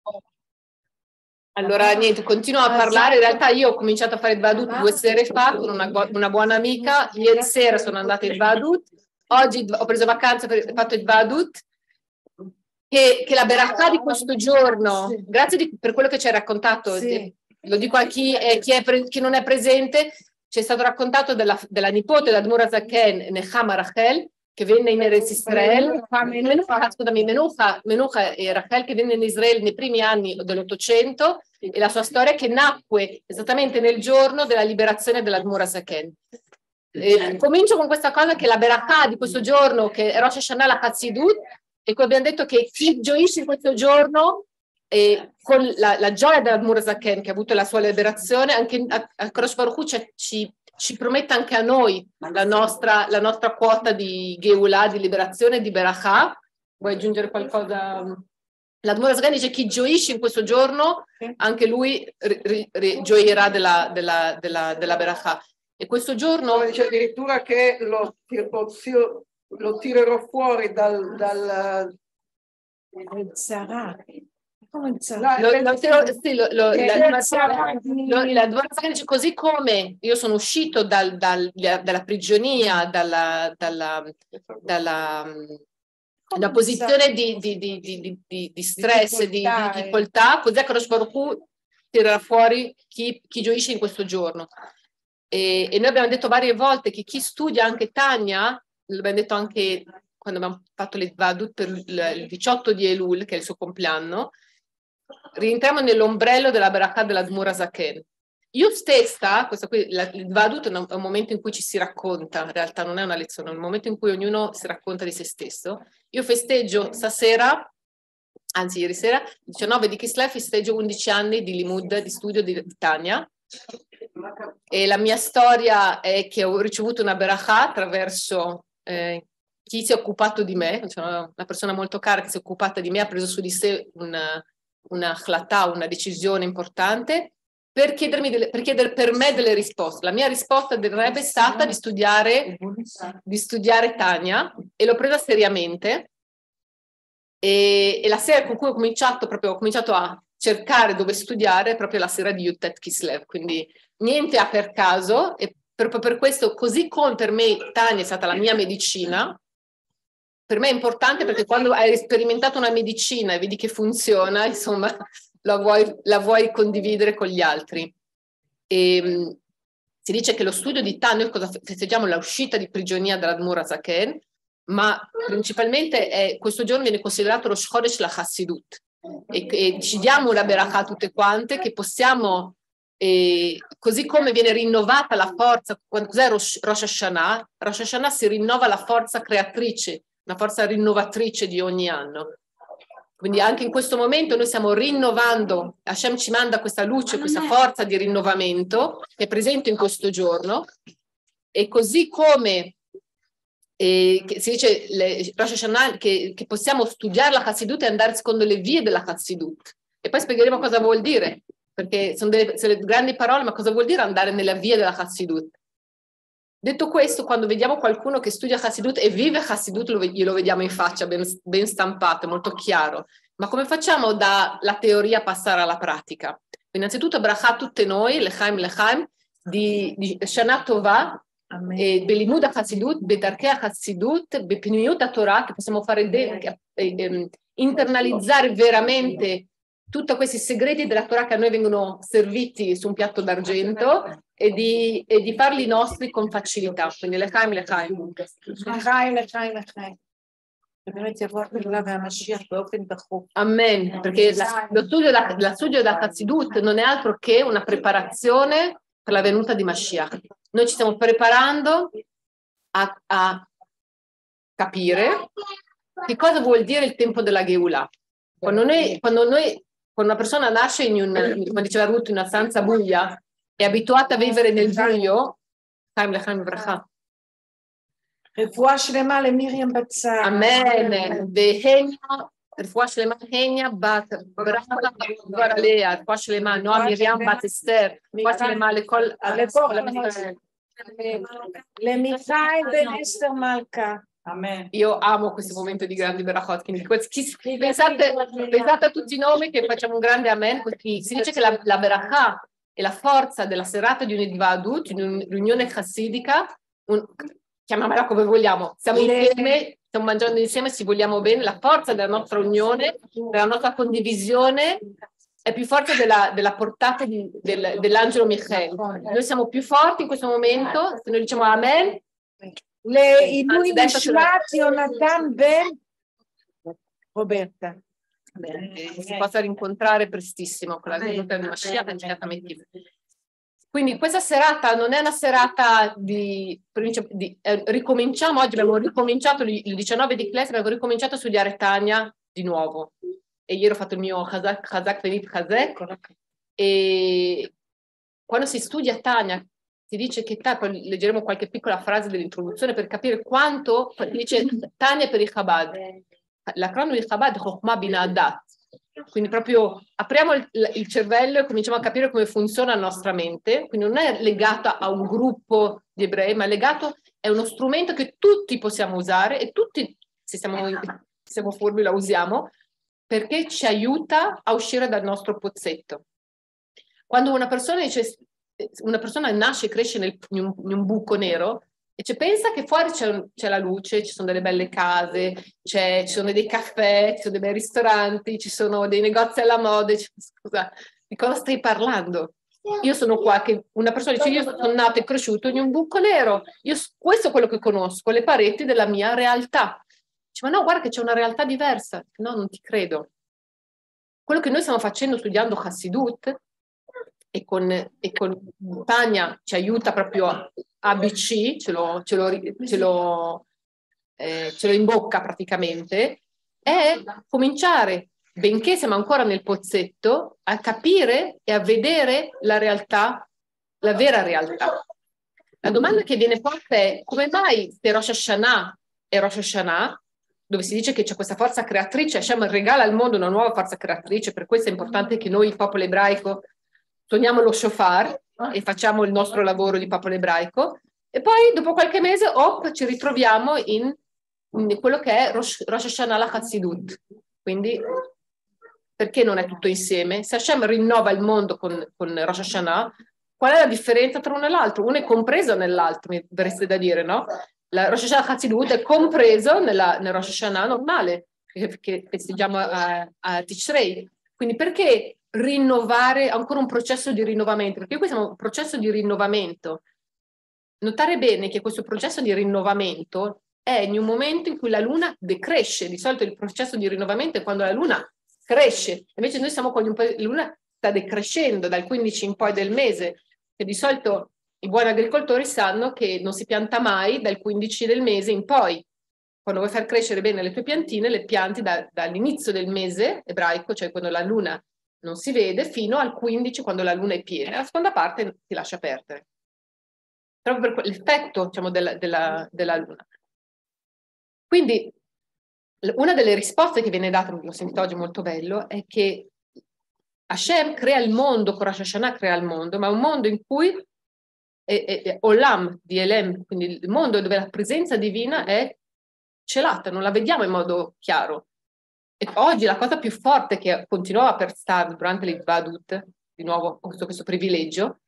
Allora, niente, continuo a parlare. In realtà io ho cominciato a fare il Vadut 2 sere fa con una buona amica. Ieri sera sono andata in Vadut. Oggi ho preso vacanza per fatto il Vadut. Che la berakah di questo giorno, grazie per quello che ci hai raccontato, lo dico a chi non è presente, ci è stato raccontato della nipote dell'Admor HaZaken, Nechama Rachel, che venne in Eretz Israele, Menucha e Rachel che venne in Israele nei primi anni dell'Ottocento, e la sua storia che nacque esattamente nel giorno della liberazione dell'Admor HaZaken. Comincio con questa cosa che la berakah di questo giorno, che è Rosh Hashanah la Chassidut, e poi abbiamo detto che chi gioisce in questo giorno con la gioia dell'Admor HaZaken che ha avuto la sua liberazione, anche a Kadosh Baruch Hu ci promette anche a noi la nostra quota di Geulah, di liberazione, di berakah. Vuoi aggiungere qualcosa? L'Admor HaZaken dice chi gioisce in questo giorno, anche lui gioirà della berakah. E questo giorno dice addirittura che lo tirerò fuori dal così come io sono uscito dalla prigionia, dalla posizione di stress, di difficoltà, così Kadosh Baruch Hu tirerà fuori chi gioisce in questo giorno. E noi abbiamo detto varie volte che chi studia anche Tanya, l'abbiamo detto anche quando abbiamo fatto le Vadut per il 18 di Elul, che è il suo compleanno, rientriamo nell'ombrello della berakah dell'Admor HaZaken. Io stessa, il Vadut è un momento in cui ci si racconta, in realtà non è una lezione, è un momento in cui ognuno si racconta di se stesso. Io festeggio stasera, anzi ieri sera, 19 di Kislev, festeggio 11 anni di Limud, di studio di Tanya. E la mia storia è che ho ricevuto una berakah attraverso chi si è occupato di me, cioè una persona molto cara che si è occupata di me, ha preso su di sé una decisione importante per chiedere per me delle risposte. La mia risposta del Rebbe è stata di studiare Tanya, e l'ho presa seriamente, e la sera con cui ho cominciato a cercare dove studiare proprio la sera di Yutet Kislev, quindi niente a per caso, e proprio per questo, così come per me Tanya è stata la mia medicina, per me è importante perché quando hai sperimentato una medicina e vedi che funziona, insomma, la vuoi condividere con gli altri. E si dice che lo studio di Tanya, cosa festeggiamo? L'uscita di prigionia dall'Admor HaZaken, ma principalmente questo giorno viene considerato lo Shodesh la Chassidut, e ci diamo una berakah tutte quante, che possiamo, così come viene rinnovata la forza. Cos'è Rosh Hashanah? Rosh Hashanah si rinnova la forza creatrice, una forza rinnovatrice di ogni anno. Quindi anche in questo momento noi stiamo rinnovando, Hashem ci manda questa luce, questa forza di rinnovamento che è presente in questo giorno, e così come che si dice Rosh Hashanah, che possiamo studiare la Chassidut e andare secondo le vie della Chassidut. E poi spiegheremo cosa vuol dire, perché sono delle grandi parole, ma cosa vuol dire andare nella via della Chassidut? Detto questo, quando vediamo qualcuno che studia Chassidut e vive Chassidut, glielo vediamo in faccia, ben stampato, molto chiaro. Ma come facciamo dalla teoria passare alla pratica? Innanzitutto, brachà a tutte noi, Lechaim, di Shana Tova, Belimud HaChassidut, Bedarkei HaChassidut, Bepnimiut HaTorah, che possiamo fare internalizzare veramente tutti questi segreti della Torah che a noi vengono serviti su un piatto d'argento, e di farli nostri con facilità. Quindi Lechaim. Amen, perché lo studio della Chassidut non è altro che una preparazione per la venuta di Mashiach. Noi ci stiamo preparando a capire che cosa vuol dire il tempo della Geulah. Quando una persona nasce come diceva Ruth, in una stanza buia, è abituata a vivere nel buio, רפואה שלמה למרים בצר. אמן. רפואה שלמה הניה בת ברכה כבר עליה, רפואה שלמה נועה מרים בת אסתר, רפואה שלמה לכל עם ישראל. למיכאל בן אסתר מלכה. Amen. Io amo questo momento di grandi berachot, quindi pensate a tutti i nomi che facciamo un grande amen. Si dice che la berachà è la forza della serata di un'idvadut, di un'unione chassidica, chiamiamola come vogliamo, siamo insieme, stiamo mangiando insieme, ci vogliamo bene, la forza della nostra unione, della nostra condivisione è più forte della portata dell'angelo Michael. Noi siamo più forti in questo momento, se noi diciamo amen. לעילוי נשמת יונתן בן רוברטה. Si possa rincontrare prestissimo con la venuta di Mashiach immediatamente. Quindi questa serata non è una serata ricominciamo, oggi abbiamo ricominciato il 19 di classe, abbiamo ricominciato a studiare Tanya di nuovo. E ieri ho fatto il mio Chazak Venit Chazek, e quando si studia Tanya si dice che poi leggeremo qualche piccola frase dell'introduzione per capire quanto dice Tanya per il Chabad. L'acronimo di Chabad è Chokhmah Bina Dat. Quindi proprio apriamo il cervello e cominciamo a capire come funziona la nostra mente. Quindi non è legata a un gruppo di ebrei, ma è uno strumento che tutti possiamo usare e tutti, se siamo furbi, la usiamo perché ci aiuta a uscire dal nostro pozzetto. Quando una persona nasce e cresce in un buco nero e pensa che fuori c'è la luce, ci sono delle belle case, ci sono dei caffè, ci sono dei bei ristoranti, ci sono dei negozi alla moda. Scusa, di cosa stai parlando? Io sono qua, che una persona dice io sono nato e cresciuto in un buco nero, questo è quello che conosco, le pareti della mia realtà. Dice, ma no, guarda che c'è una realtà diversa. No, non ti credo. Quello che noi stiamo facendo studiando Hassidut e con Tanya ci aiuta proprio a ABC, ce lo imbocca praticamente, è cominciare, benché siamo ancora nel pozzetto, a capire e a vedere la realtà, la vera realtà. La domanda che viene posta è come mai se Rosh Hashanah è Rosh Hashanah, dove si dice che c'è questa forza creatrice, Hashem regala al mondo una nuova forza creatrice, per questo è importante che noi, il popolo ebraico, suoniamo lo shofar e facciamo il nostro lavoro di popolo ebraico, e poi dopo qualche mese ci ritroviamo in quello che è Rosh Hashanah la Chassidut. Quindi perché non è tutto insieme? Se Hashem rinnova il mondo con Rosh Hashanah, qual è la differenza tra uno e l'altro? Uno è compreso nell'altro, mi verreste da dire, no? La Rosh Hashanah Chassidut è compreso nel Rosh Hashanah normale, che festeggiamo a Tishrei. Quindi perché rinnovare ancora un processo di rinnovamento? Perché questo è un processo di rinnovamento. Notare bene che questo processo di rinnovamento è in un momento in cui la luna decresce. Di solito il processo di rinnovamento è quando la luna cresce. Invece noi siamo quando la luna sta decrescendo dal 15 in poi del mese. E di solito i buoni agricoltori sanno che non si pianta mai dal 15 del mese in poi. Quando vuoi far crescere bene le tue piantine, le pianti dall'inizio del mese ebraico, cioè quando la luna non si vede, fino al 15 quando la luna è piena. La seconda parte ti lascia perdere. Proprio per l'effetto, diciamo, della luna. Quindi una delle risposte che viene data, l'ho sentito oggi molto bello, è che Hashem crea il mondo, con Rosh Hashanah crea il mondo, ma è un mondo in cui è Olam di Elem, quindi il mondo dove la presenza divina è celata, non la vediamo in modo chiaro. E oggi la cosa più forte che continuava per stare durante l'Hitbadut, di nuovo questo privilegio,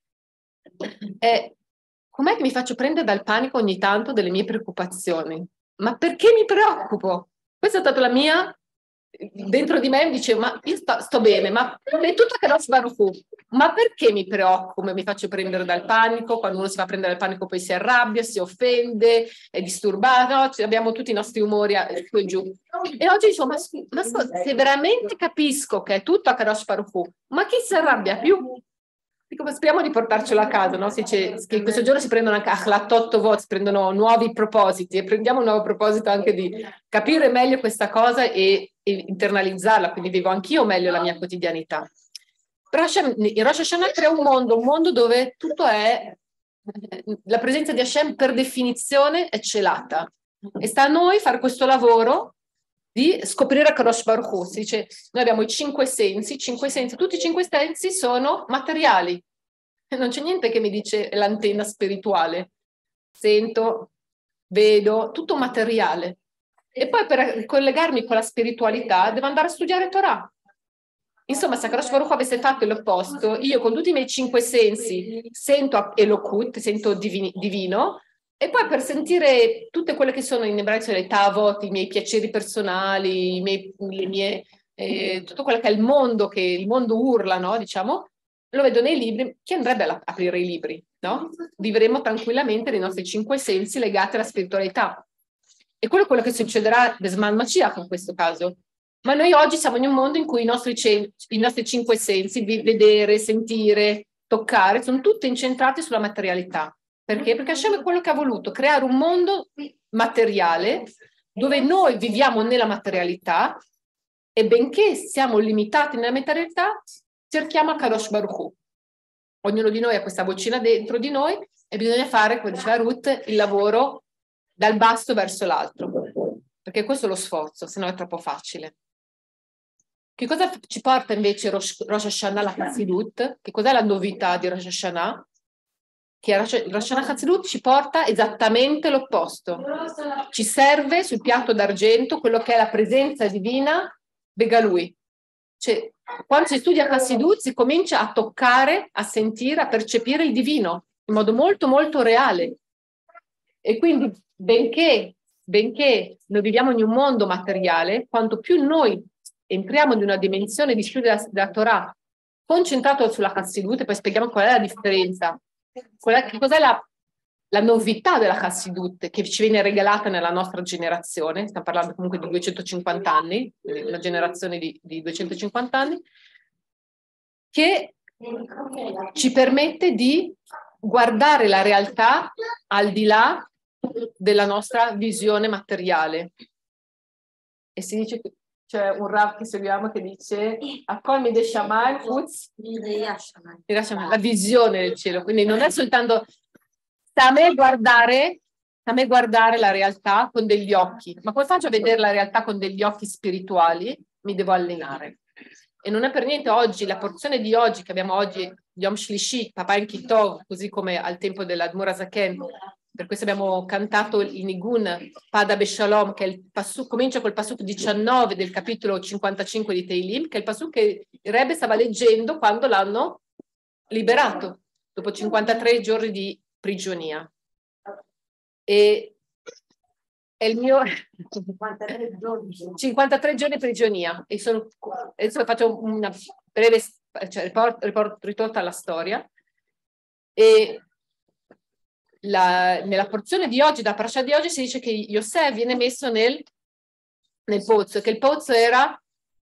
è com'è che mi faccio prendere dal panico ogni tanto delle mie preoccupazioni? Ma perché mi preoccupo? Questa è stata la mia, dentro di me mi dicevo, ma io sto bene, ma è tutto che non si va fu. Ma perché mi preoccupo e mi faccio prendere dal panico? Quando uno si fa prendere dal panico poi si arrabbia, si offende, è disturbato, no? Abbiamo tutti i nostri umori su e giù. E oggi dicevo, ma se veramente capisco che è tutto a Kadosh Baruch Hu, ma chi si arrabbia più? Dico, speriamo di portarcelo a casa, no? Si dice che questo giorno si prendono anche Achlatot Vot, si prendono nuovi propositi, e prendiamo un nuovo proposito anche di capire meglio questa cosa e internalizzarla, quindi vivo anch'io meglio la mia quotidianità. Però in Rosh Hashanah crea un mondo dove tutto è, la presenza di Hashem per definizione è celata, e sta a noi fare questo lavoro di scoprire Kadosh Baruch Hu. Si dice, noi abbiamo i 5 sensi, tutti i 5 sensi sono materiali. Non c'è niente che mi dice l'antenna spirituale. Sento, vedo, tutto materiale. E poi per collegarmi con la spiritualità devo andare a studiare Torah. Insomma, se Akadosh Baruch Hu avesse fatto l'opposto, io con tutti i miei 5 sensi sento Elokut, sento divino, e poi per sentire tutte quelle che sono in ebraico le tavot, i miei piaceri personali, tutto quello che è che il mondo urla, no? Diciamo, lo vedo nei libri. Chi andrebbe a aprire i libri, no? Vivremo tranquillamente nei nostri 5 sensi legati alla spiritualità. E quello è quello che succederà Besman Mashiach in questo caso. Ma noi oggi siamo in un mondo in cui i nostri 5 sensi, vedere, sentire, toccare, sono tutti incentrati sulla materialità. Perché? Perché Hashem è quello che ha voluto, creare un mondo materiale dove noi viviamo nella materialità e benché siamo limitati nella materialità, cerchiamo Akadosh Baruch Hu. Ognuno di noi ha questa vocina dentro di noi e bisogna fare, come diceva Ruth, il lavoro dal basso verso l'alto. Perché questo è lo sforzo, se no è troppo facile. Che cosa ci porta invece Rosh Hashanah la Chassidut? Che cos'è la novità di Rosh Hashanah? Che Rosh Hashanah Chassidut ci porta esattamente l'opposto. Ci serve sul piatto d'argento quello che è la presenza divina Begalui. Cioè, quando si studia Chassidut si comincia a toccare, a sentire, a percepire il divino in modo molto molto reale. E quindi benché noi viviamo in un mondo materiale, quanto più noi entriamo in una dimensione di studio della Torah concentrato sulla Chassidut, e poi spieghiamo qual è la differenza, che cos'è la novità della Chassidut che ci viene regalata nella nostra generazione. Stiamo parlando comunque di 250 anni, una generazione di 250 anni, che ci permette di guardare la realtà al di là della nostra visione materiale. E si dice che c'è un Rav che seguiamo che dice Akol midei shamayim chutz la visione del cielo, quindi non è soltanto sta a me guardare la realtà con degli occhi, ma come faccio a vedere la realtà con degli occhi spirituali? Mi devo allenare. E non è per niente oggi, la porzione di oggi che abbiamo oggi, Yom Shlishi, Papa in Kitov, così come al tempo dell'Admor HaZaken, per questo abbiamo cantato il Nigun Pada Beshalom, che è il pasuk, comincia col pasuk 19 del capitolo 55 di Teilim, che è il pasuk che il Rebbe stava leggendo quando l'hanno liberato, dopo 53 giorni di prigionia. E è il mio 53 giorni di prigionia. E adesso faccio una breve ritorno alla storia. E nella porzione di oggi, da Parashat di oggi, si dice che Yosef viene messo nel pozzo, che il pozzo era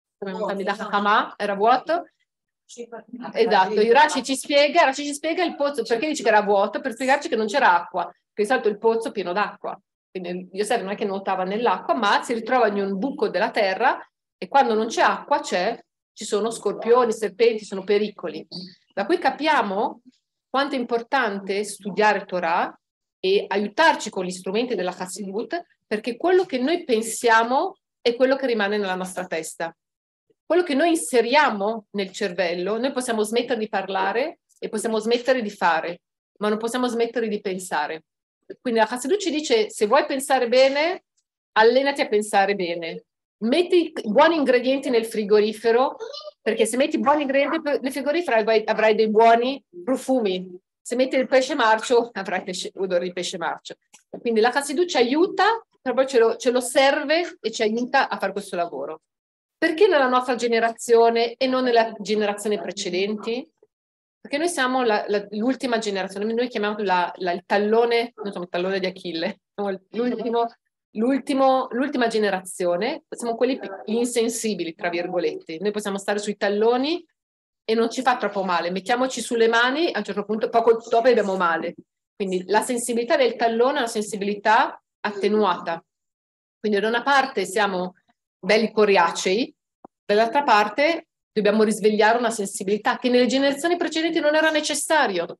vuoto. Esatto, Rashi ci spiega il pozzo, perché dice che era vuoto, per spiegarci che non c'era acqua, che di solito il pozzo è pieno d'acqua. Quindi Yosef non è che nuotava nell'acqua, ma si ritrova in un buco della terra e quando non c'è acqua ci sono scorpioni, serpenti, sono pericoli. Da qui capiamo quanto è importante studiare Torah e aiutarci con gli strumenti della Chassidut, perché quello che noi pensiamo è quello che rimane nella nostra testa. Quello che noi inseriamo nel cervello, noi possiamo smettere di parlare e possiamo smettere di fare, ma non possiamo smettere di pensare. Quindi la Chassidut ci dice, se vuoi pensare bene, allenati a pensare bene. Metti buoni ingredienti nel frigorifero, perché se metti buoni ingredienti nel frigorifero avrai dei buoni profumi. Se metti il pesce marcio, avrai odore di pesce marcio. Quindi la Chassidut ci aiuta, proprio ce lo serve e ci aiuta a fare questo lavoro. Perché nella nostra generazione e non nelle generazioni precedenti? Perché noi siamo l'ultima generazione, noi chiamiamo il tallone, non so, il tallone di Achille, l'ultima generazione, siamo quelli insensibili, tra virgolette. Noi possiamo stare sui talloni e non ci fa troppo male, mettiamoci sulle mani, a un certo punto, poco dopo abbiamo male. Quindi la sensibilità del tallone è una sensibilità attenuata. Quindi da una parte siamo belli coriacei, dall'altra parte dobbiamo risvegliare una sensibilità che nelle generazioni precedenti non era necessario.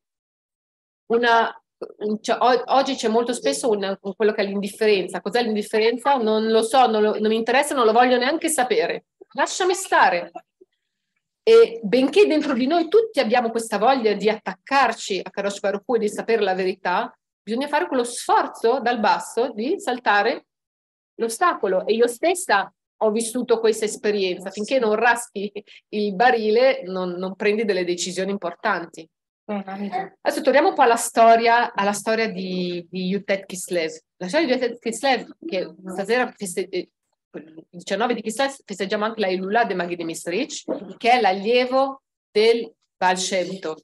Oggi c'è molto spesso quello che è l'indifferenza. Cos'è l'indifferenza? Non lo so, non mi interessa, non lo voglio neanche sapere. Lasciami stare. E benché dentro di noi tutti abbiamo questa voglia di attaccarci a Kadosh Baruch Hu e di sapere la verità, bisogna fare quello sforzo dal basso di saltare l'ostacolo. E io stessa ho vissuto questa esperienza. Finché non raschi il barile, non prendi delle decisioni importanti. Adesso torniamo un po' alla storia di Yutet Kislev. La storia di Yutet Kislev, che stasera, il 19 di Kislev, festeggiamo anche la Ilula de Magid Misrich, che è l'allievo del Baal Shem Tov.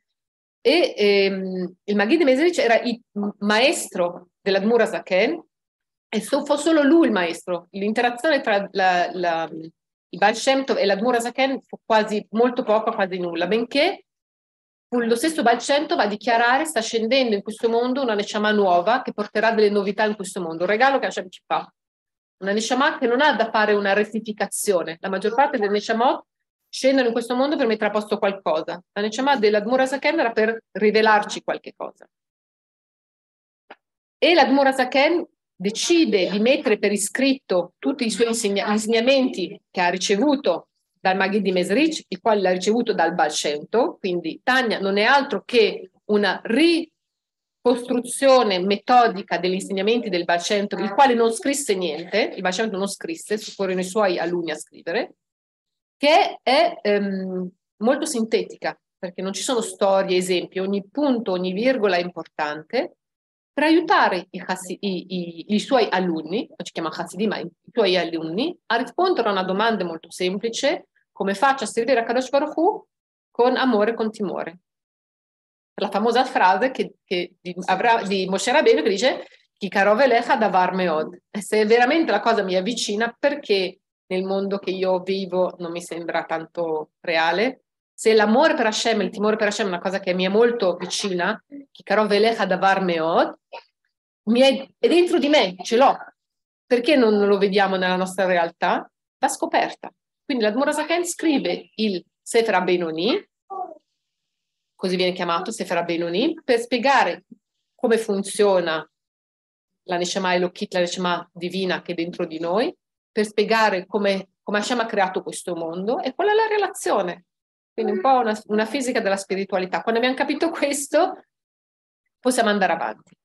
E il Magid Misrich era il maestro dell'Admur HaZaken, e fu solo lui il maestro. L'interazione tra il Baal Shem Tov e l'Admur HaZaken fu quasi molto poco, quasi nulla, benché lo stesso Baal Shem Tov a dichiarare: sta scendendo in questo mondo una Neshama nuova che porterà delle novità in questo mondo, un regalo che Hashem ci fa. Una Neshama che non ha da fare una rettificazione. La maggior parte delle Neshamot scendono in questo mondo per mettere a posto qualcosa. La Neshama dell'Admur HaZaken era per rivelarci qualche cosa. E l'Admur HaZaken decide di mettere per iscritto tutti i suoi insegnamenti che ha ricevuto dal Magid di Mesrich, il quale l'ha ricevuto dal Baal Shem Tov. Quindi Tanya non è altro che una ricostruzione metodica degli insegnamenti del Baal Shem Tov, il quale non scrisse niente. Il Baal Shem Tov non scrisse, furono i suoi alunni a scrivere, che è molto sintetica, perché non ci sono storie, esempi, ogni punto, ogni virgola è importante, per aiutare i suoi alunni, non ci chiama Hassidim, ma i suoi alunni, a rispondere a una domanda molto semplice: come faccio a servire a Kadosh Baruch Hu con amore e con timore? La famosa frase di Moshe Rabbeinu, che dice: Ki karov elecha davar meod. E se veramente la cosa mi avvicina, perché nel mondo che io vivo non mi sembra tanto reale? Se l'amore per Hashem, il timore per Hashem è una cosa che mi è molto vicina, Ki karov elecha davar meod, è dentro di me, ce l'ho. Perché non lo vediamo nella nostra realtà? Va scoperta. Quindi l'Admor HaZaken scrive il Sefer HaBeinoni, così viene chiamato Sefer HaBeinoni, per spiegare come funziona la Neshama Elokit, la Neshama divina che è dentro di noi, per spiegare come Hashem ha creato questo mondo e qual è la relazione. Quindi un po' una fisica della spiritualità. Quando abbiamo capito questo, possiamo andare avanti.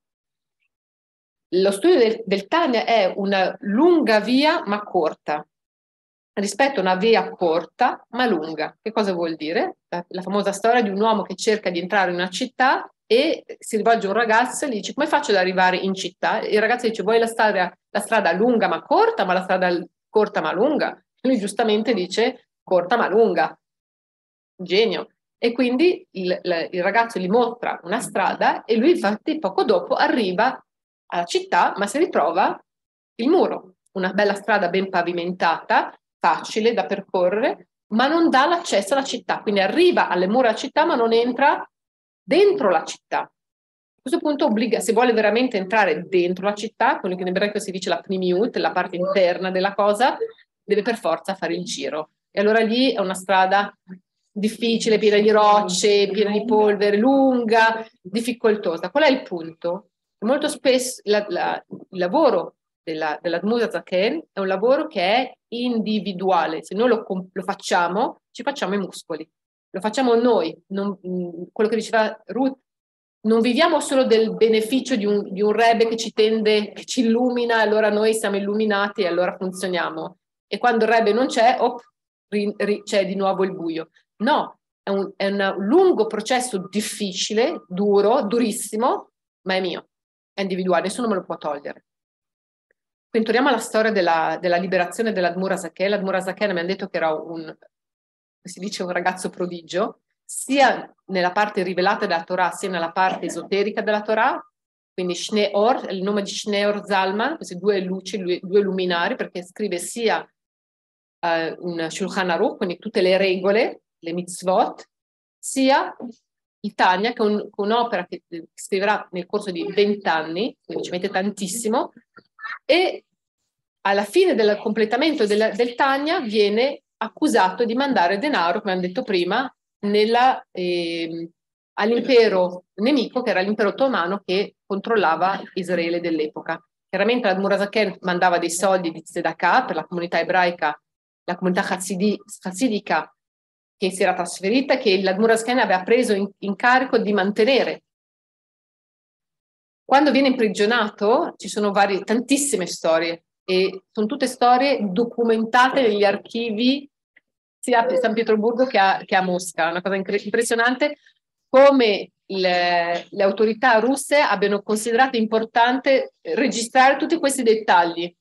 Lo studio del Tanya è una lunga via ma corta, rispetto a una via corta ma lunga. Che cosa vuol dire? La famosa storia di un uomo che cerca di entrare in una città e si rivolge a un ragazzo e gli dice: come faccio ad arrivare in città? E il ragazzo dice: vuoi la strada lunga ma corta, ma la strada corta ma lunga? E lui giustamente dice: corta ma lunga. Genio. E quindi il ragazzo gli mostra una strada e lui infatti poco dopo arriva alla città, ma si ritrova il muro, una bella strada ben pavimentata, facile da percorrere, ma non dà l'accesso alla città. Quindi arriva alle mura della città, ma non entra dentro la città. A questo punto obbliga, se vuole veramente entrare dentro la città, quello che in ebraico si dice la pnimiut, la parte interna della cosa, deve per forza fare il giro. E allora lì è una strada difficile, piena di rocce, piena di polvere, lunga, difficoltosa. Qual è il punto? Molto spesso il lavoro dell'Admur HaZaken è un lavoro che è individuale. Se noi lo facciamo, ci facciamo i muscoli. Lo facciamo noi. Quello che diceva Ruth, non viviamo solo del beneficio di un Rebbe che ci tende, che ci illumina, allora noi siamo illuminati e allora funzioniamo. E quando il Rebbe non c'è, c'è di nuovo il buio. No, è un lungo processo difficile, duro, durissimo, ma è mio, è individuale, nessuno me lo può togliere. Quindi torniamo alla storia della liberazione dell'Admur HaZaken. L'Admur HaZaken abbiamo detto che era si dice un ragazzo prodigio, sia nella parte rivelata della Torah, sia nella parte esoterica della Torah. Quindi Shneor, il nome di Shneor Zalman, queste due luci, due luminari, perché scrive sia un Shulchan Aruch, quindi tutte le regole, le mitzvot, sia il Tanya, che è un'opera che scriverà nel corso di 20 anni, quindi ci mette tantissimo, e alla fine del completamento del Tanya viene accusato di mandare denaro, come abbiamo detto prima, all'impero nemico, che era l'impero ottomano che controllava Israele dell'epoca. Chiaramente l'Admur HaZaken mandava dei soldi di tzedakah per la comunità ebraica, la comunità chassidica che si era trasferita, che l'Admur HaZaken aveva preso in carico di mantenere. Quando viene imprigionato ci sono tantissime storie, e sono tutte storie documentate negli archivi sia a San Pietroburgo che a Mosca. Una cosa impressionante come le autorità russe abbiano considerato importante registrare tutti questi dettagli.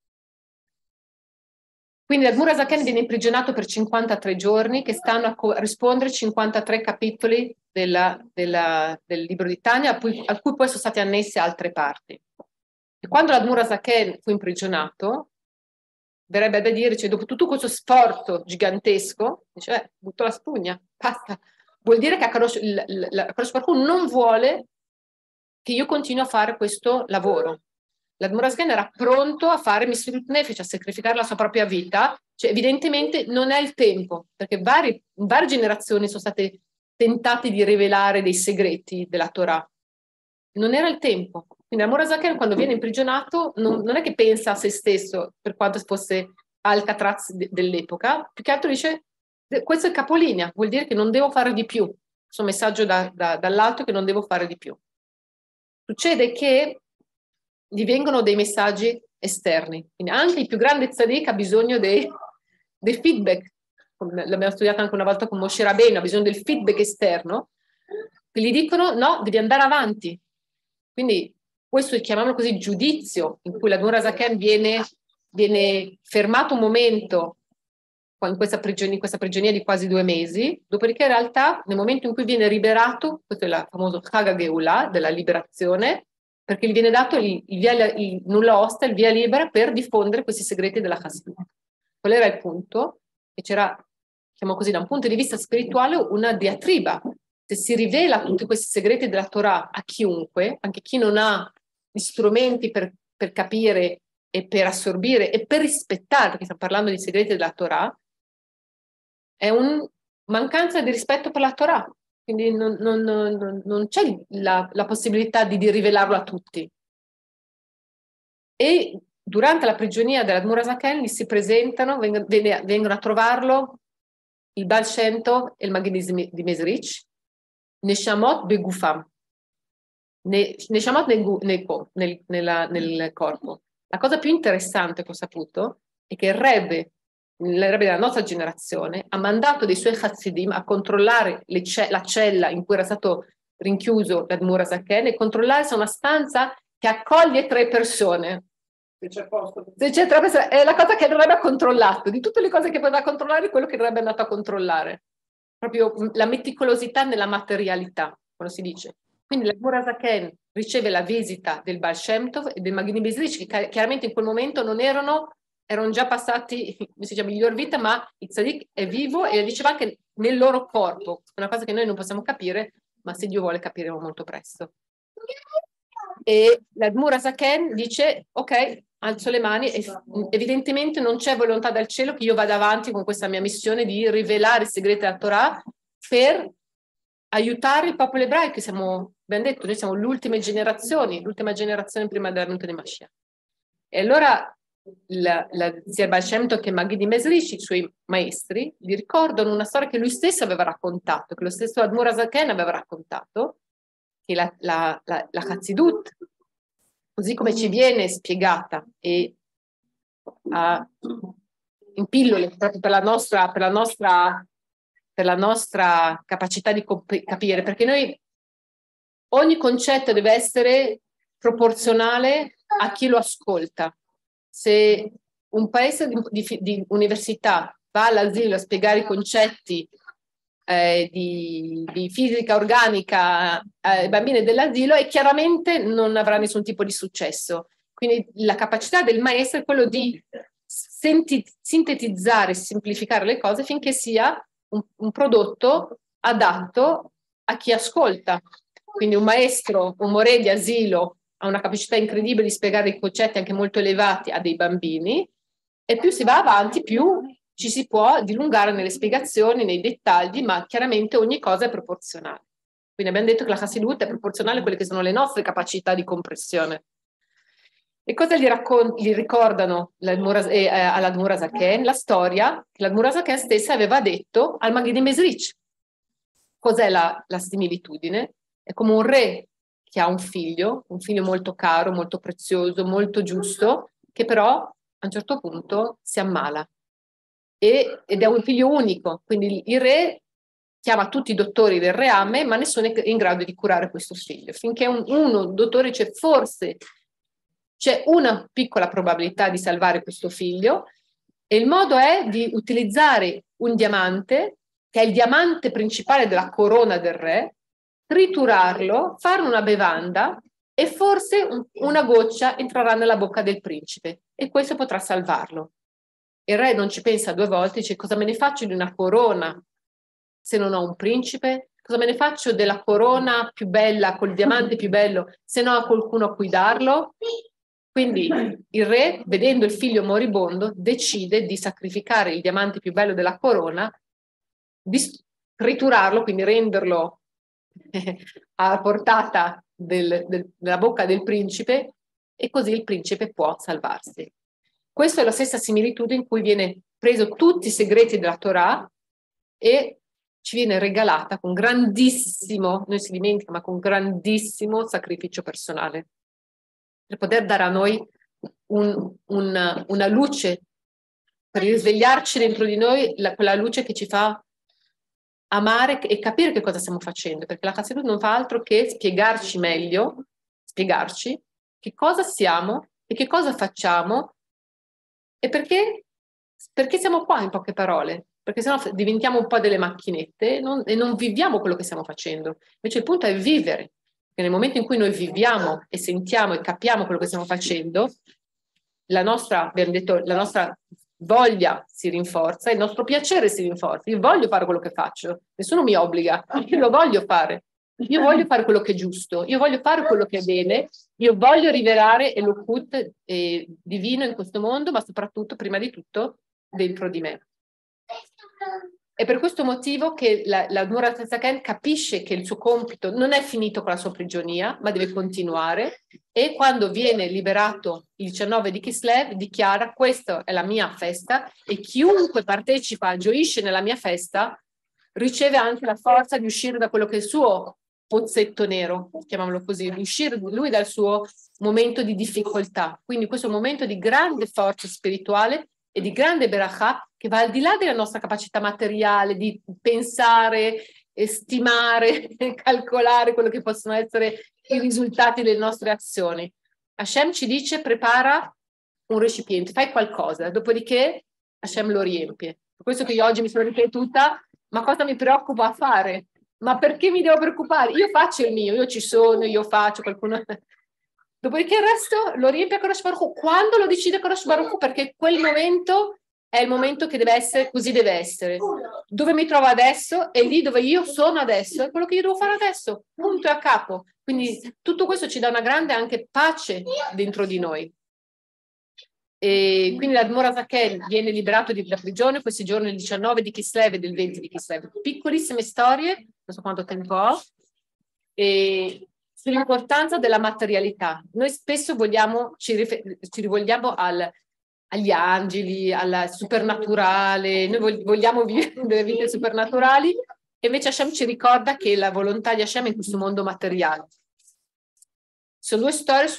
Quindi Admur Azaken viene imprigionato per 53 giorni, che stanno a rispondere 53 capitoli del libro di Tanya, a cui poi sono stati annessi altre parti. E quando Admur Azaken fu imprigionato, verrebbe da dire, cioè, dopo tutto questo sforzo gigantesco, dice, butto la spugna, basta. Vuol dire che Akadosh Baruch Hu non vuole che io continui a fare questo lavoro. L'Admur Azaken era pronto a fare Misirut Nefesh, a sacrificare la sua propria vita, cioè evidentemente non è il tempo, perché varie generazioni sono state tentate di rivelare dei segreti della Torah. Non era il tempo. Quindi Admur Azaken, quando viene imprigionato, non è che pensa a se stesso, per quanto fosse Alcatraz dell'epoca, più che altro dice, questo è il capolinea, vuol dire che non devo fare di più. Questo messaggio dall'alto che non devo fare di più. Succede che gli vengono dei messaggi esterni. Quindi anche il più grande tzaddik ha bisogno dei feedback. L'abbiamo studiato anche una volta con Moshe Rabbeinu, ha bisogno del feedback esterno. Gli dicono, no, devi andare avanti. Quindi questo chiamiamolo così giudizio, in cui l'Admur Azaken viene fermato un momento in questa prigionia di quasi 2 mesi, dopodiché in realtà nel momento in cui viene liberato, questo è il famoso Chag HaGeulah, della liberazione, perché gli viene dato il nulla osta, il via libera per diffondere questi segreti della Hasidut. Qual era il punto? Che c'era, diciamo così, da un punto di vista spirituale, una diatriba. Se si rivela tutti questi segreti della Torah a chiunque, anche chi non ha gli strumenti per capire e per assorbire e per rispettare, perché stiamo parlando di segreti della Torah, è una mancanza di rispetto per la Torah. Quindi non c'è la possibilità di rivelarlo a tutti. E durante la prigionia dell'Admur Azaken gli si presentano, vengono a trovarlo il Baal Shem Tov e il Maggid di Mezrich, Neshamot Begufam, Neshamot nel corpo. La cosa più interessante che ho saputo è che il Rebbe della nostra generazione ha mandato dei suoi Hasidim a controllare la cella in cui era stato rinchiuso l'Admur Azaken e controllare se è una stanza che accoglie 3 persone. Se c'è posto. Se c'è 3 persone, è la cosa che il Rebbe ha controllato. Di tutte le cose che poteva controllare, quello che il Rebbe è andato a controllare. Proprio la meticolosità nella materialità, come si dice. Quindi l'Admur Azaken riceve la visita del Baal Shem Tov e del Maggid Mezrich, che chiaramente in quel momento erano già passati, come si dice, miglior vita, ma il tzaddik è vivo e diceva anche nel loro corpo. È una cosa che noi non possiamo capire, ma se Dio vuole capiremo molto presto. E l'Admur Azaken dice, ok, alzo le mani, e evidentemente non c'è volontà dal cielo che io vada avanti con questa mia missione di rivelare i segreti della Torah per aiutare il popolo ebraico, che abbiamo detto, noi siamo l'ultima generazione prima della venuta di Mashiach. E allora sia Baal Shem Tov che Maggid di Mezrich, i suoi maestri, gli ricordano una storia che lui stesso aveva raccontato, che lo stesso Admur Azaken aveva raccontato, che la Hasidut, così come ci viene spiegata e in pillole proprio per la nostra capacità di capire, perché noi ogni concetto deve essere proporzionale a chi lo ascolta. Se un paese di università va all'asilo a spiegare i concetti di fisica organica ai bambini dell'asilo, e chiaramente non avrà nessun tipo di successo. Quindi la capacità del maestro è quello di sintetizzare e semplificare le cose finché sia un prodotto adatto a chi ascolta. Quindi un maestro, un morè di asilo, ha una capacità incredibile di spiegare i concetti anche molto elevati a dei bambini, e più si va avanti, più ci si può dilungare nelle spiegazioni, nei dettagli, ma chiaramente ogni cosa è proporzionale. Quindi abbiamo detto che la Hasidut è proporzionale a quelle che sono le nostre capacità di compressione. E cosa gli ricordano all'Admur Azaken? La storia che l'Admur Azaken stessa aveva detto al Maggid di Mezrich. Cos'è la similitudine? È come un re che ha un figlio molto caro, molto prezioso, molto giusto, che però a un certo punto si ammala. Ed è un figlio unico, quindi il re chiama tutti i dottori del reame, ma nessuno è in grado di curare questo figlio. Finché un dottore dice forse c'è una piccola probabilità di salvare questo figlio, e il modo è di utilizzare un diamante, che è il diamante principale della corona del re, triturarlo, farne una bevanda e forse una goccia entrerà nella bocca del principe e questo potrà salvarlo. Il re non ci pensa due volte, dice cosa me ne faccio di una corona se non ho un principe? Cosa me ne faccio della corona più bella, col diamante più bello, se non ho qualcuno a cui darlo? Quindi il re, vedendo il figlio moribondo, decide di sacrificare il diamante più bello della corona, di triturarlo, quindi renderlo a portata della bocca del principe, e così il principe può salvarsi. Questa è la stessa similitudine in cui viene preso tutti i segreti della Torah e ci viene regalata con grandissimo, noi si dimentica, ma con grandissimo sacrificio personale, per poter dare a noi una luce, per risvegliarci dentro di noi quella luce che ci fa amare e capire che cosa stiamo facendo, perché la Chassidut non fa altro che spiegarci meglio, spiegarci che cosa siamo e che cosa facciamo e perché siamo qua, in poche parole, perché sennò diventiamo un po' delle macchinette e non viviamo quello che stiamo facendo. Invece il punto è vivere, che nel momento in cui noi viviamo e sentiamo e capiamo quello che stiamo facendo, abbiamo detto, la nostra voglia si rinforza, il nostro piacere si rinforza. Io voglio fare quello che faccio, nessuno mi obbliga, io lo voglio fare. Io voglio fare quello che è giusto, io voglio fare quello che è bene, io voglio rivelare Elokut divino in questo mondo, ma soprattutto, prima di tutto, dentro di me. È per questo motivo che l'Admor HaZaken capisce che il suo compito non è finito con la sua prigionia, ma deve continuare, e quando viene liberato il 19 di Kislev dichiara: questa è la mia festa e chiunque partecipa, gioisce nella mia festa, riceve anche la forza di uscire da quello che è il suo pozzetto nero, chiamiamolo così, di uscire lui dal suo momento di difficoltà. Quindi questo è un momento di grande forza spirituale e di grande berachà che va al di là della nostra capacità materiale di pensare, stimare, calcolare quello che possono essere i risultati delle nostre azioni. Hashem ci dice: prepara un recipiente, fai qualcosa, dopodiché Hashem lo riempie. Per questo che io oggi mi sono ripetuta: ma cosa mi preoccupa a fare? Ma perché mi devo preoccupare? Io faccio il mio, io ci sono, io faccio, qualcuno... Dopodiché il resto lo riempie Kadosh Baruch Hu quando lo decide Kadosh Baruch Hu, perché quel momento è il momento che deve essere, così deve essere. Dove mi trovo adesso è lì dove io sono adesso, è quello che io devo fare adesso, punto e a capo. Quindi tutto questo ci dà una grande anche pace dentro di noi. E quindi l'Admor HaZaken viene liberato da prigione questi giorni del 19 di Kislev e del 20 di Kislev. Piccolissime storie, non so quanto tempo ho, e sull'importanza della materialità. Noi spesso ci rivolgiamo agli angeli, al supernaturale, noi vogliamo vivere delle vite supernaturali, e invece Hashem ci ricorda che la volontà di Hashem è in questo mondo materiale. Sono due storie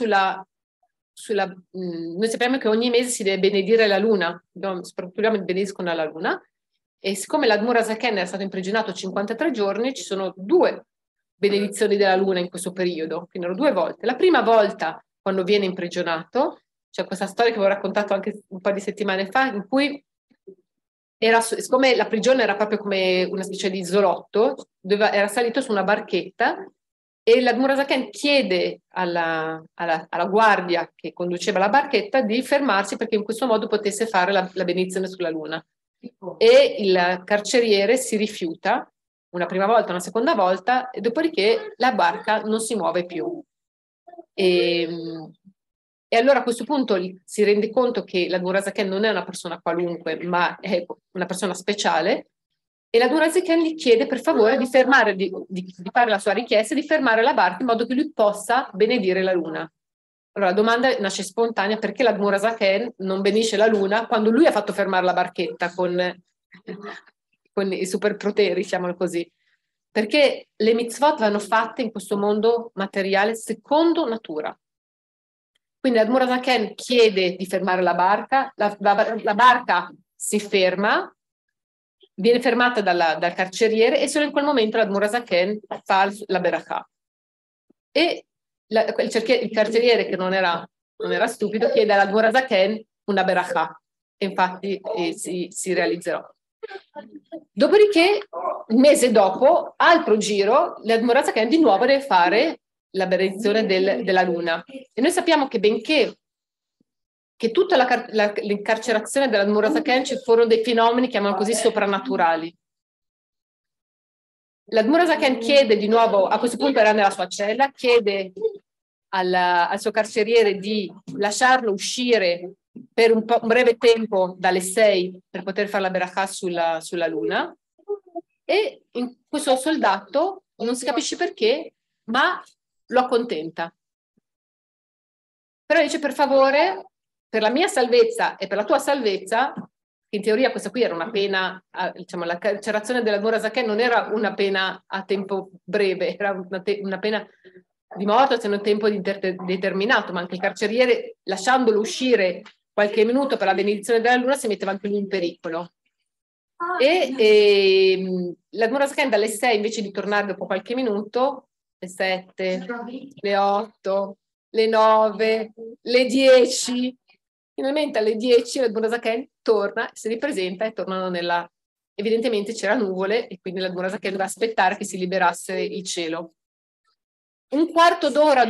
noi sappiamo che ogni mese si deve benedire la luna, soprattutto gli uomini benediscono la luna, e siccome l'Admor HaZaken era stato imprigionato 53 giorni, ci sono 2 benedizioni della luna in questo periodo, quindi erano 2 volte. La prima volta, quando viene imprigionato, c'è questa storia che avevo raccontato anche un po' di settimane fa, in cui siccome la prigione era proprio come una specie di isolotto, era salito su una barchetta, e l'Admor HaZaken chiede alla guardia che conduceva la barchetta di fermarsi perché in questo modo potesse fare la benedizione sulla luna. E il carceriere si rifiuta una prima volta, una seconda volta, e dopodiché la barca non si muove più. E allora a questo punto si rende conto che l'Admor HaZaken non è una persona qualunque, ma è una persona speciale, e l'Admor HaZaken gli chiede per favore di fermare, di fare la sua richiesta, di fermare la barca in modo che lui possa benedire la luna. Allora la domanda nasce spontanea: perché l'Admor HaZaken non benedisce la luna quando lui ha fatto fermare la barchetta con i superpoteri, diciamolo così? perché le mitzvot vanno fatte in questo mondo materiale secondo natura. Quindi l'Admor HaZaken chiede di fermare la barca, la barca si ferma, viene fermata dal carceriere e solo in quel momento l'Admor HaZaken fa la Berakah. E il carceriere, che non era stupido, chiede all'Admor HaZaken una Berakah, e infatti si realizzerà. Dopodiché, un mese dopo, altro giro, l'Admor HaZaken di nuovo deve fare la benedizione della luna. E noi sappiamo che benché tutta l'incarcerazione dell'Admor HaZaken ci furono dei fenomeni, chiamano così, soprannaturali. L'Admor HaZaken chiede di nuovo, a questo punto era nella sua cella, chiede al suo carceriere di lasciarlo uscire per un breve tempo dalle 6 per poter fare la Berakah sulla luna, e questo soldato, non si capisce perché, ma lo accontenta. Però dice: per favore, per la mia salvezza e per la tua salvezza, in teoria questa qui era una pena, diciamo, la carcerazione dell'Admor HaZaken non era una pena a tempo breve, era una pena di morte se non tempo determinato, ma anche il carceriere, lasciandolo uscire qualche minuto per la benedizione della luna, si metteva anche lui in pericolo. E l'Admor HaZaken dalle 6, invece di tornare dopo qualche minuto, le 7, le 8, le 9, le 10, finalmente alle 10 l'Admor HaZaken torna, si ripresenta e tornano evidentemente c'era nuvole e quindi l'Admor HaZaken doveva aspettare che si liberasse il cielo. Un quarto d'ora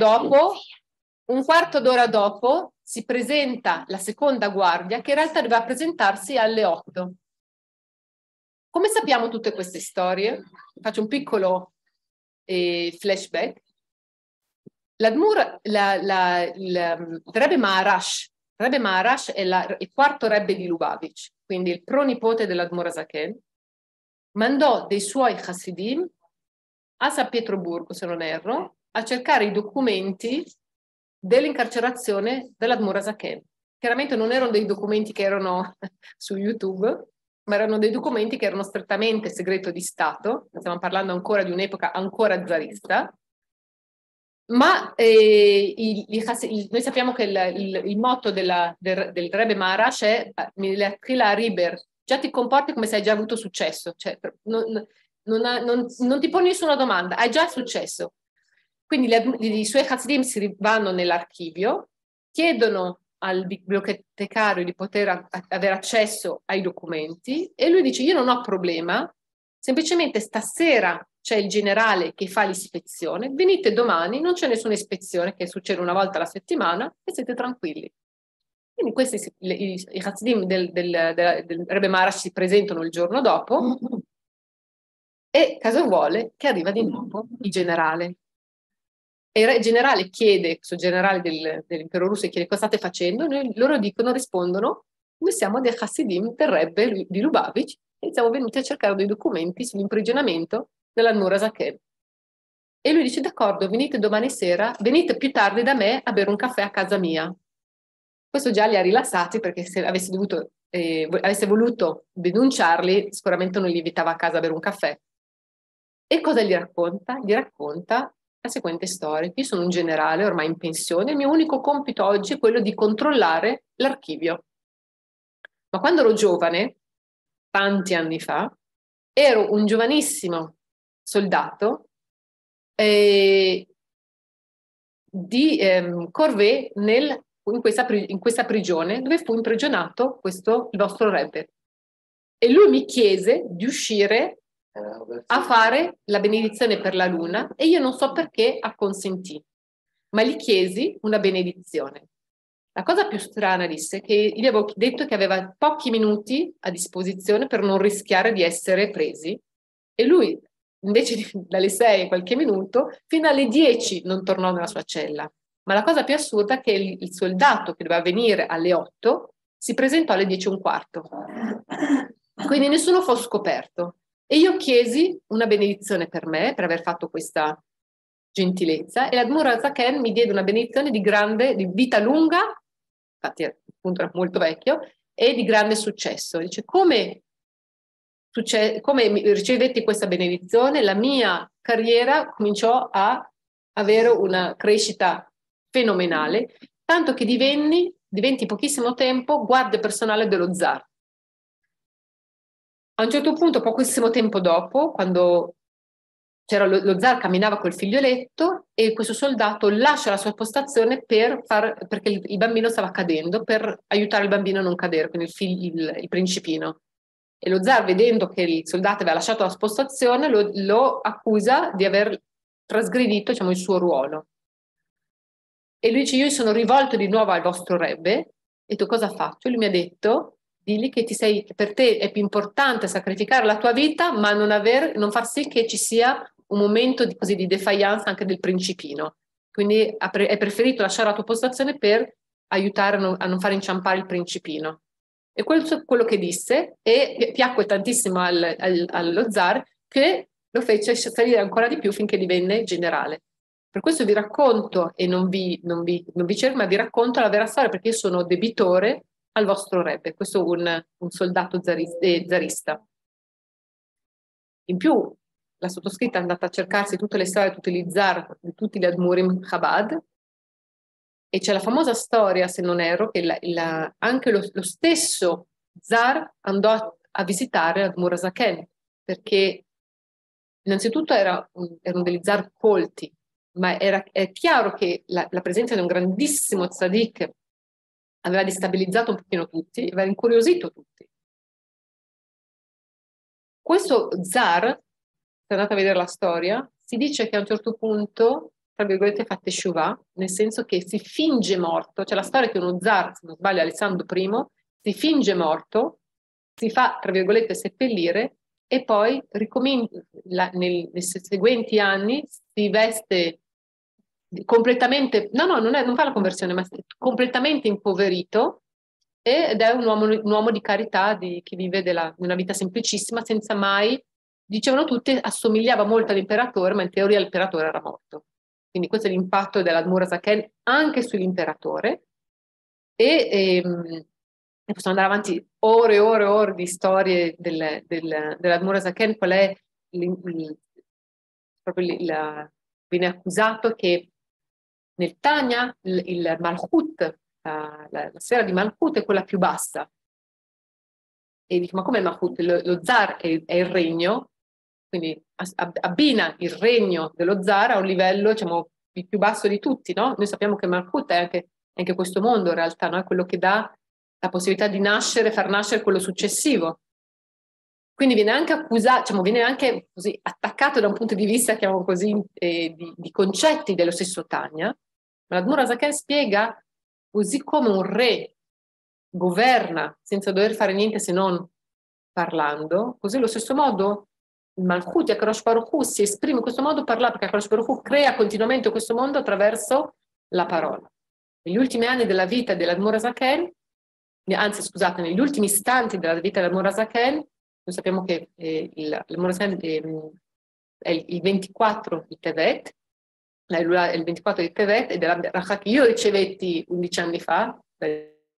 dopo si presenta la seconda guardia, che in realtà doveva presentarsi alle 8. Come sappiamo tutte queste storie? Faccio un piccolo flashback. Il Rebbe Maharash è il quarto Rebbe di Lubavitch, quindi il pronipote dell'Admor HaZaken, mandò dei suoi Hasidim a San Pietroburgo, se non erro, a cercare i documenti dell'incarcerazione dell'Admor HaZaken. Chiaramente non erano dei documenti che erano su YouTube, ma erano dei documenti che erano strettamente segreto di Stato. Stiamo parlando ancora di un'epoca ancora zarista. Ma noi sappiamo che il motto del Rebbe Maharash è già ti comporti come se hai già avuto successo, cioè non ti poni nessuna domanda, hai già successo. Quindi i suoi Hasidim si vanno nell'archivio, chiedono al bibliotecario di poter avere accesso ai documenti e lui dice: io non ho problema, semplicemente stasera c'è il generale che fa l'ispezione, venite domani, non c'è nessuna ispezione che succede una volta alla settimana e siete tranquilli. Quindi questi i Hasidim del Rebbe Maharash si presentano il giorno dopo e caso vuole che arriva di nuovo il generale. E il generale chiede, questo generale dell'impero russo chiede: cosa state facendo? Loro rispondono: noi siamo dei Hasidim del Rebbe di Lubavitch e siamo venuti a cercare dei documenti sull'imprigionamento dell'Admor HaZaken. E lui dice: d'accordo, venite domani sera, venite più tardi da me a bere un caffè a casa mia. Questo già li ha rilassati, perché se avesse voluto denunciarli, sicuramente non li invitava a casa a bere un caffè. E cosa gli racconta? Gli racconta la seguente storia: io sono un generale ormai in pensione, il mio unico compito oggi è quello di controllare l'archivio. Ma quando ero giovane, tanti anni fa, ero un giovanissimo soldato di corvée in questa prigione dove fu imprigionato il vostro Rebbe. E lui mi chiese di uscire a fare la benedizione per la luna e io non so perché acconsentì, ma gli chiesi una benedizione. La cosa più strana, disse, che gli avevo detto che aveva pochi minuti a disposizione per non rischiare di essere presi, e lui invece dalle 6 qualche minuto fino alle 10 non tornò nella sua cella. Ma la cosa più assurda è che il soldato che doveva venire alle 8 si presentò alle 10:15. Quindi nessuno fu scoperto. E io chiesi una benedizione per me, per aver fatto questa gentilezza, e l'Admor HaZaken mi diede una benedizione di vita lunga, infatti appunto era molto vecchio, e di grande successo. Dice: come come ricevetti questa benedizione, la mia carriera cominciò a avere una crescita fenomenale, tanto che diventi in pochissimo tempo guardia personale dello zar. A un certo punto, pochissimo tempo dopo, quando c'era lo zar camminava col figlioletto e questo soldato lascia la sua postazione perché il bambino stava cadendo, per aiutare il bambino a non cadere, quindi il principino. E lo zar, vedendo che il soldato aveva lasciato la postazione, lo accusa di aver trasgredito, diciamo, il suo ruolo. E lui dice: io sono rivolto di nuovo al vostro rebbe, e tu cosa faccio? Lui mi ha detto: digli che per te è più importante sacrificare la tua vita, ma non far sì che ci sia un momento di defiance anche del principino. Quindi è preferito lasciare la tua postazione per aiutare a non far inciampare il principino. E questo è quello che disse, e piacque tantissimo allo zar, che lo fece salire ancora di più finché divenne generale. Per questo vi racconto, e non vi cerco, ma vi racconto la vera storia, perché io sono debitore al vostro rebbe. Questo è un soldato zarista. In più, la sottoscritta è andata a cercarsi tutte le storie, tutti gli zar, di tutti gli Admurim Chabad, e c'è la famosa storia, se non erro, che anche lo stesso zar andò a visitare Admur Zaken, perché innanzitutto erano degli zar colti, ma è chiaro che la presenza di un grandissimo tzaddik aveva destabilizzato un pochino tutti, aveva incuriosito tutti. Questo zar, se andate a vedere la storia, si dice che a un certo punto, tra virgolette, fa teshuvah, nel senso che si finge morto. C'è la storia che uno zar, se non sbaglio Alessandro I, si finge morto, si fa, tra virgolette, seppellire, e poi nei seguenti anni si veste completamente, non fa la conversione, ma completamente impoverito, ed è un uomo di carità, che vive una vita semplicissima, senza mai, dicevano tutti, assomigliava molto all'imperatore, ma in teoria l'imperatore era morto. Quindi questo è l'impatto dell'Admur Zaken anche sull'imperatore, e possiamo andare avanti ore e ore e ore di storie dell'Admur Zaken. Qual è viene accusato che nel Tanya il Malchut, la sfera di Malchut è quella più bassa. E dico: ma come Malchut? Lo zar è il regno, quindi abbina il regno dello zar a un livello, diciamo, il più basso di tutti, no? Noi sappiamo che Malchut è anche questo mondo in realtà, no? È quello che dà la possibilità di far nascere quello successivo. Quindi viene anche accusato, diciamo, viene anche così attaccato da un punto di vista, chiamiamo così, di concetti dello stesso Tanya. Ma l'Admur Zaken spiega: così come un re governa senza dover fare niente se non parlando, così allo stesso modo il Malchut, Akadosh Baruch Hu, si esprime in questo modo perché Akadosh Baruch Hu crea continuamente questo mondo attraverso la parola. Negli ultimi anni della vita dell'Admur Zaken, anzi scusate, negli ultimi istanti della vita dell'Admur Zaken, noi sappiamo che l'Admur Zaken è il 24 di Tevet, è il 24 di Tevet, ed è la bracha che io ricevetti 11 anni fa,